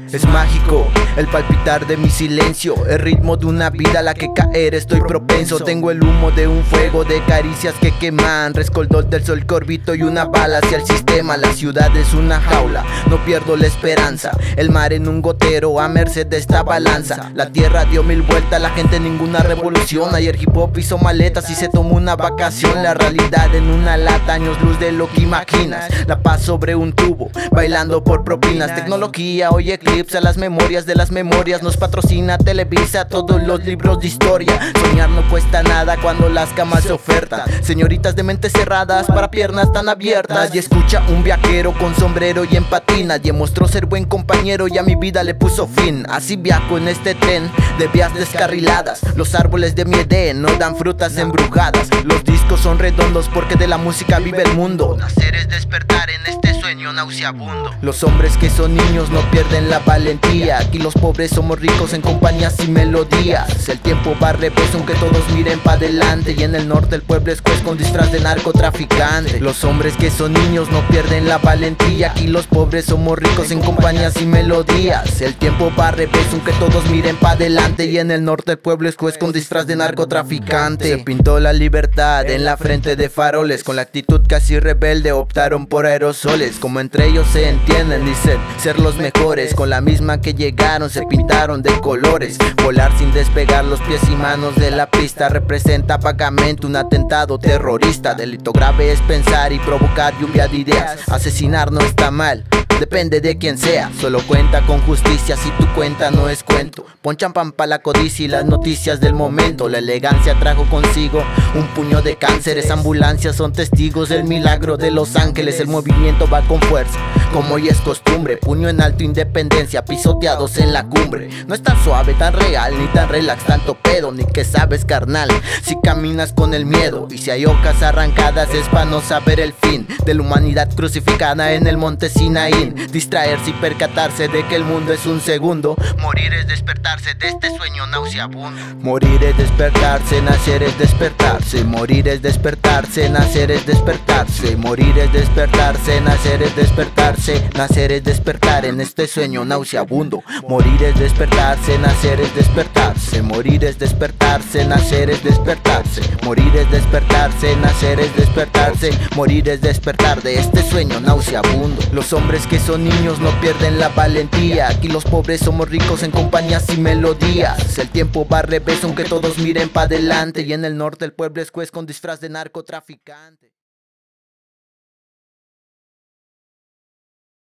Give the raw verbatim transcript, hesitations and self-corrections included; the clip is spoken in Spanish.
Es mágico el palpitar de mi silencio, el ritmo de una vida a la que caer estoy propenso. Tengo el humo de un fuego de caricias que queman, rescoldo del sol que orbito y una bala hacia el sistema. La ciudad es una jaula, no pierdo la esperanza. El mar en un gotero a merced de esta balanza. La tierra dio mil vueltas, la gente ninguna revolución. Ayer hip hop hizo maletas y se tomó una vacación. La realidad en una lata, años luz de lo que imaginas. La paz sobre un tubo, bailando por propinas. Tecnología hoy eclipsa las memorias de las memorias. Nos patrocina Televisa todos los libros de historia. Soñar no cuesta nada cuando las camas se ofertan. Señoritas de mentes cerradas para piernas tan abiertas. Y escucha un viajero con sombrero y en patinas. Y mostró ser buen compañero y a mi vida le puso fin. Así viajo en este tren de vías descarriladas. Los árboles de mi Edén no dan frutas embrujadas. Los discos son redondos porque de la música vive el mundo. Nacer es despertar en este sueño nauseabundo. Los hombres que son niños no pierden la valentía. Aquí los pobres somos ricos en compañías y melodías. El tiempo va al revés aunque todos miren pa' adelante. Y en el norte el pueblo es juez con disfraz de narcotraficante. Los hombres que son niños no pierden la valentía. Aquí los pobres somos ricos en compañías y melodías. El tiempo va al revés aunque todos miren pa' adelante. Y en el norte el pueblo es juez con disfraz de narcotraficante. Se pintó la libertad en la frente de faroles. Con la actitud casi rebelde optaron por aerosoles. Como entre ellos se entienden, dicen ser los mejores. Con la misma que llegaron se pintaron de colores. Volar sin despegar los pies y manos de la pista representa vagamente un atentado terrorista. Delito grave es pensar y provocar lluvia de ideas. Asesinar no está mal, depende de quien sea. Solo cuenta con justicia si tu cuenta no es cuento. Pon champán pa' la codicia y las noticias del momento. La elegancia trajo consigo un puño de cánceres. Ambulancias son testigos del milagro de los ángeles. El movimiento va con fuerza, como hoy es costumbre. Puño en alto, independencia, pisoteados en la cumbre. No es tan suave, tan real, ni tan relax, tanto pedo. Ni que sabes, carnal, si caminas con el miedo. Y si hay hojas arrancadas es pa' no saber el fin de la humanidad crucificada en el monte Sinaí. Distraerse y percatarse de que el mundo es un segundo. Morir es despertarse de este sueño nauseabundo. Morir es despertarse, nacer es despertarse. Morir es despertarse, nacer es despertarse. Morir es despertarse, nacer es despertarse. Nacer es despertar en este sueño nauseabundo. Morir es despertarse, nacer es despertarse. Morir es despertarse, nacer es despertarse. Morir es despertarse, nacer es despertarse. Morir es despertar de este sueño nauseabundo. Los hombres que son niños no pierden la valentía. Aquí los pobres somos ricos en compañías y melodías. El tiempo va al revés aunque todos miren pa' adelante. Y en el norte el pueblo es juez con disfraz de narcotraficante.